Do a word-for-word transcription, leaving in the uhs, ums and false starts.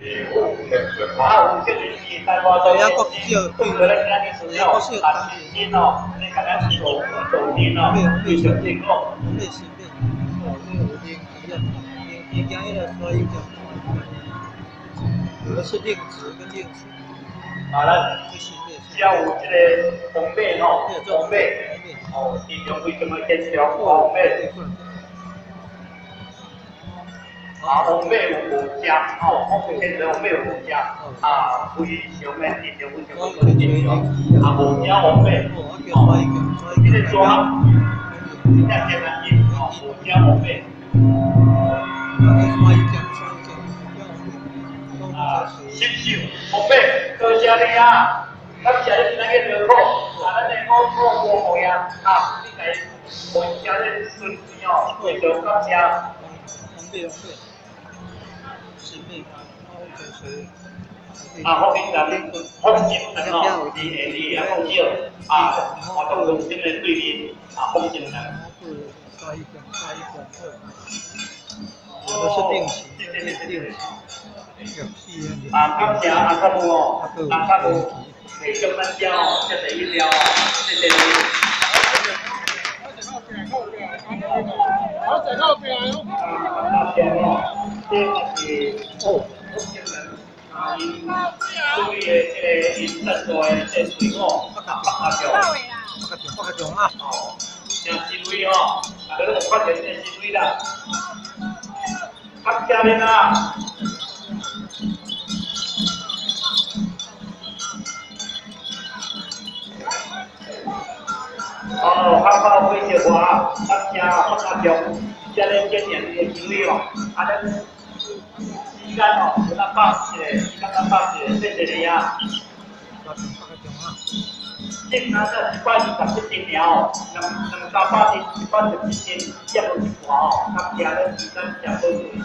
啊，有这个是台湾都有，中国人家己是要啊，新哦，你甲咱做做年哦，非常辛苦。 我们新的，哦，这个有电机啊，电电浆一个所以叫，有的是电子跟电子。 啊，咱只要有这个方面哦，方面哦，尽量为什么坚强方面。啊，方面有无加哦，方面现在方面有无加啊，为上面尽量为什么做坚强啊，无加方面哦，这个抓真正艰难啲哦，无加方面。啊，新秀方面多谢你啊！感谢你那个热火，啊，咱的我我我好呀，啊，你来我家的孙子哦，非常感谢。 方便方便，新的，然后就是啊，福建人，福建人哦，你下你也好少啊，我当中真的对你啊，福建人。 加一点，加一点二，有的是定期，定期。 啊，感谢阿卡姆哦，阿卡姆提供咱家哦，这第一条哦，谢谢你。 好整到边哦。 啊，那边哦，这是哦，福建人啊，因对的这个因得做的这水果啊，八角， 八个种，八个种啊。 哦，像新威哦，啊，这个发现这新威啦，感谢你啦。哦，汉堡飞雪花，咱家放阿中，这个今年的经历哦，啊，咱时间哦，有咱放一个，时间咱放一个，谢谢你啊。今仔这一百二十七斤哦，两两三百斤，一百二十七斤，也无一半哦，感谢咱时间吃好。